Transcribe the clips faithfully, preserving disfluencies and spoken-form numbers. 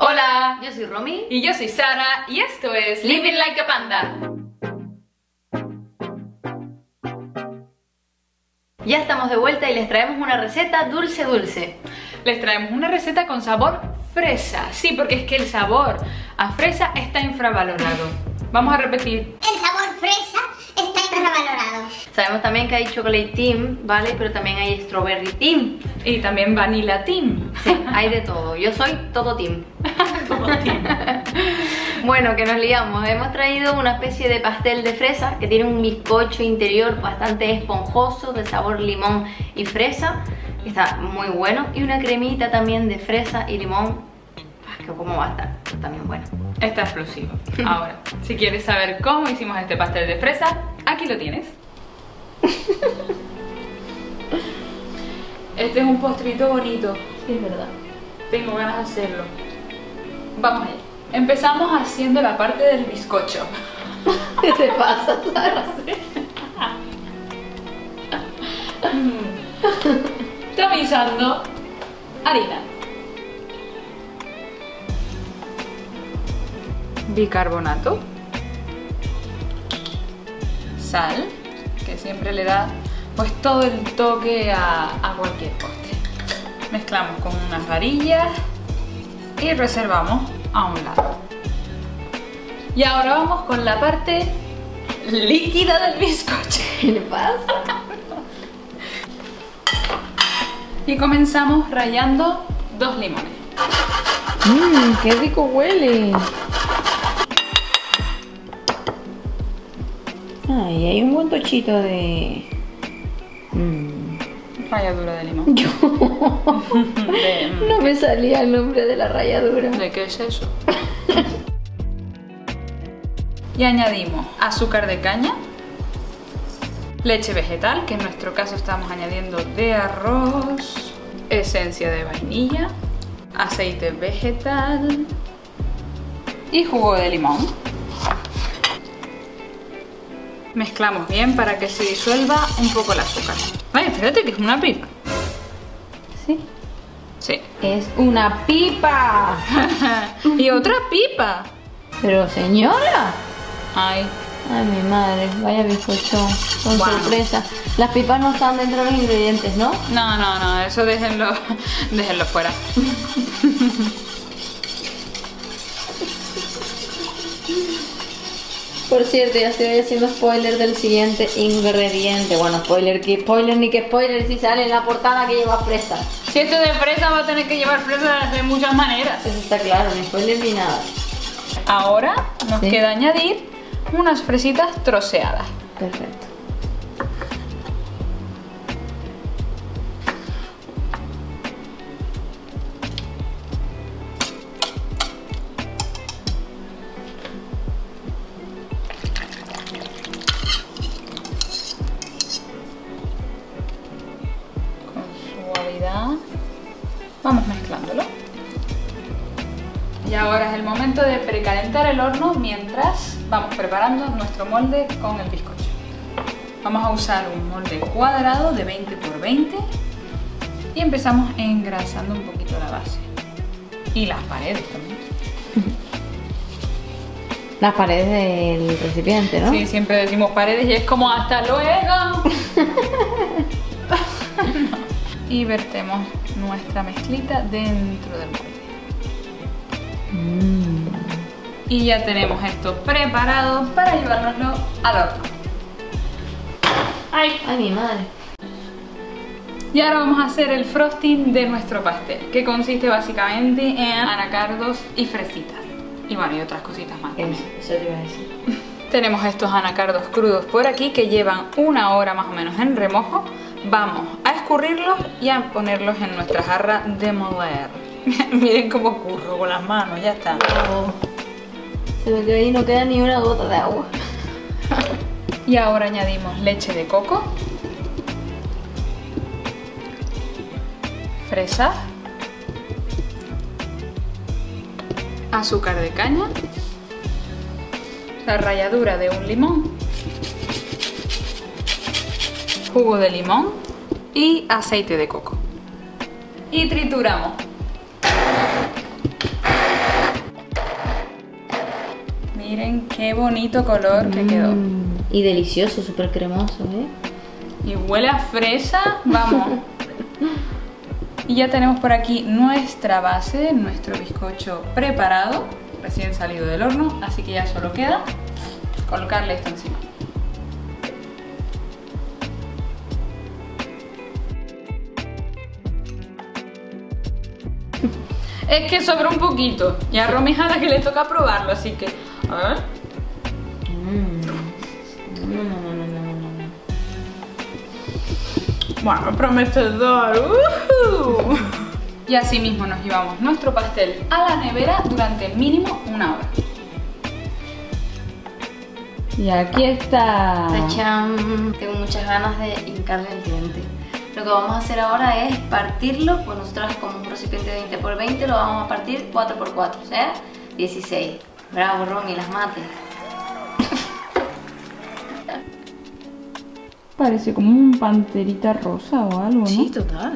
Hola, yo soy Romy y yo soy Sara y esto es Living Like a Panda. Ya estamos de vuelta y les traemos una receta dulce dulce. Les traemos una receta con sabor fresa. Sí, porque es que el sabor a fresa está infravalorado. Vamos a repetir. El sabor fresa está infravalorado. Sabemos también que hay chocolate team, ¿vale? Pero también hay strawberry team. Y también vanilla team. Sí, hay de todo. Yo soy todo team. Todo team. Bueno, que nos liamos. Hemos traído una especie de pastel de fresa que tiene un bizcocho interior bastante esponjoso de sabor limón y fresa. Está muy bueno. Y una cremita también de fresa y limón. Que como va a estar también bueno. Está explosivo. Ahora, si quieres saber cómo hicimos este pastel de fresa, aquí lo tienes. Este es un postrito bonito. Sí, es verdad. Tengo ganas de hacerlo. Vamos allá. Empezamos haciendo la parte del bizcocho. ¿Qué te pasa, Sara? Tamizando harina, bicarbonato, sal, que siempre le da pues todo el toque a, a cualquier postre. Mezclamos con unas varillas y reservamos a un lado. Y ahora vamos con la parte líquida del bizcocho. ¿Qué le pasa? Y comenzamos rallando dos limones. Mmm, qué rico huele. Ay, hay un buen tochito de... Mm. Ralladura de limón. Yo... de, no me salía el nombre de la ralladura. ¿De qué es eso? Y añadimos azúcar de caña, leche vegetal, que en nuestro caso estamos añadiendo de arroz, esencia de vainilla, aceite vegetal y jugo de limón. Mezclamos bien para que se disuelva un poco el azúcar. Ay, fíjate que es una pipa. Sí. Sí. Es una pipa. Y otra pipa. Pero señora. Ay. Ay, mi madre, vaya bizcochón. Con Wow. sorpresa. Las pipas no están dentro de los ingredientes, ¿no? No, no, no, eso déjenlo, déjenlo fuera. Por cierto, ya estoy haciendo spoiler del siguiente ingrediente. Bueno, spoiler, que spoiler ni que spoiler, si sale en la portada que lleva fresa. Si esto es de fresa va a tener que llevar fresa de muchas maneras. Eso está claro, ni spoiler ni nada. Ahora nos Sí. queda añadir unas fresitas troceadas. Perfecto. Con suavidad vamos mezclándolo. Y ahora es el momento de precalentar el horno mientras vamos preparando nuestro molde con el bizcocho. Vamos a usar un molde cuadrado de veinte por veinte y empezamos engrasando un poquito la base y las paredes también. Las paredes del recipiente, ¿no? Sí, siempre decimos paredes y es como hasta luego. Y vertemos nuestra mezclita dentro del molde. Mm. Y ya tenemos esto preparado para llevárnoslo al horno. ¡Ay! Ay, mi madre. Y ahora vamos a hacer el frosting de nuestro pastel, que consiste básicamente en anacardos y fresitas. Y bueno, y otras cositas más. Eso, eso te iba a decir. Tenemos estos anacardos crudos por aquí que llevan una hora más o menos en remojo. Vamos a escurrirlos y a ponerlos en nuestra jarra de moler. Miren cómo curro con las manos, ya está. Oh. Se ve que ahí no queda ni una gota de agua. Y ahora añadimos leche de coco, fresa, azúcar de caña, la ralladura de un limón, jugo de limón y aceite de coco. Y trituramos. Miren qué bonito color que quedó. Y delicioso, súper cremoso, ¿eh? Y huele a fresa, vamos. Y ya tenemos por aquí nuestra base, nuestro bizcocho preparado, recién salido del horno, así que ya solo queda colocarle esto encima. Es que sobra un poquito y a Romy es a la que le toca probarlo, así que a ver. Mm. No, no, no, no, no, no. Bueno, prometedor. Uh-huh. Y así mismo nos llevamos nuestro pastel a la nevera durante mínimo una hora. Y aquí está. ¡Tachán! Tengo muchas ganas de hincarle el diente. Lo que vamos a hacer ahora es partirlo, pues nosotros como un recipiente de veinte por veinte lo vamos a partir cuatro por cuatro, o sea, dieciséis. Bravo, Romy, las mates. Parece como un panterita rosa o algo, ¿no? Sí, total.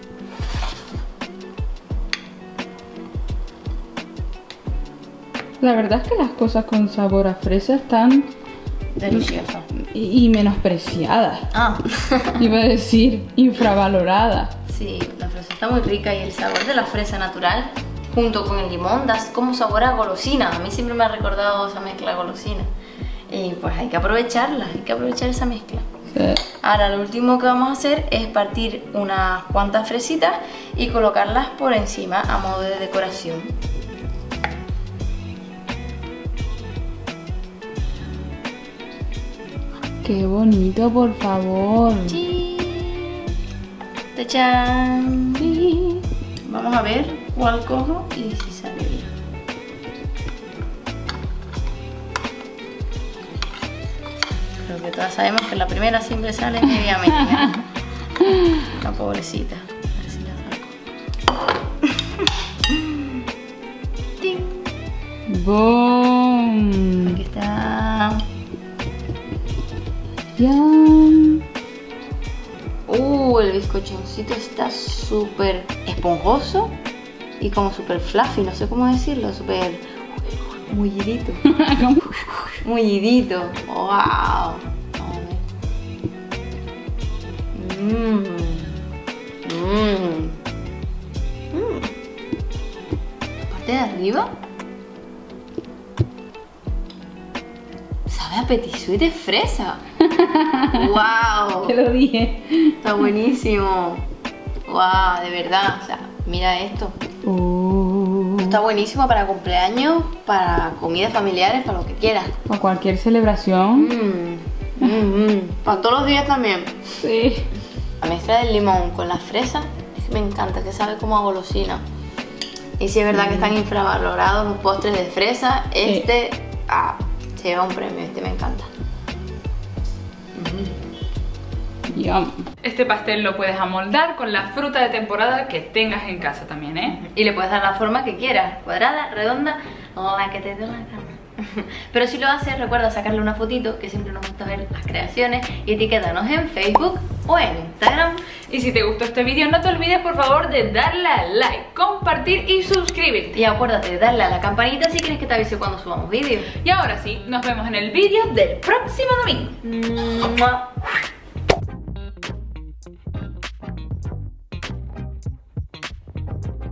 La verdad es que las cosas con sabor a fresa están Delicioso. y, y menospreciadas. Ah. Iba a decir infravaloradas. Sí, la fresa está muy rica y el sabor de la fresa natural junto con el limón da como sabor a golosina. A mí siempre me ha recordado esa mezcla de golosina. Y pues hay que aprovecharla, hay que aprovechar esa mezcla. Sí. Ahora lo último que vamos a hacer es partir unas cuantas fresitas y colocarlas por encima a modo de decoración. Qué bonito, por favor. ¡Chin! ¡Tachán! Sí. Vamos a ver cuál cojo y si sale bien. Creo que todas sabemos que la primera siempre sale mediamente, ¿eh? La pobrecita. A ver si la saco. ¡Ting! ¡Boom! Aquí está. ¡Yum! Uh, el bizcochoncito está súper esponjoso y como súper fluffy, no sé cómo decirlo, súper mullidito. Mullidito. Wow. A ver. Mmm. Mmm. Mmm. La parte de arriba sabe a petit suisse de fresa. ¡Wow! Te lo dije. Está buenísimo. ¡Wow! De verdad. O sea, mira esto. Uh, Está buenísimo para cumpleaños, para comidas familiares, para lo que quieras. para cualquier celebración. Mmm. Mmm. Mmm. Para todos los días también. Sí. La mezcla del limón con la fresa es que me encanta, que sabe como a golosina. Y si es verdad que están infravalorados los postres de fresa, este ah, se lleva un premio, este me encanta. Yum. Este pastel lo puedes amoldar con la fruta de temporada que tengas en casa también, ¿eh? Y le puedes dar la forma que quieras, cuadrada, redonda, la que te dé la gana. Pero si lo haces, recuerda sacarle una fotito, que siempre nos gusta ver las creaciones, y etiquétanos en Facebook o en Instagram. Y si te gustó este vídeo, no te olvides por favor de darle a like, compartir y suscribirte. Y acuérdate de darle a la campanita si quieres que te avise cuando subamos vídeos. Y ahora sí, nos vemos en el vídeo del próximo domingo. ¡Mua!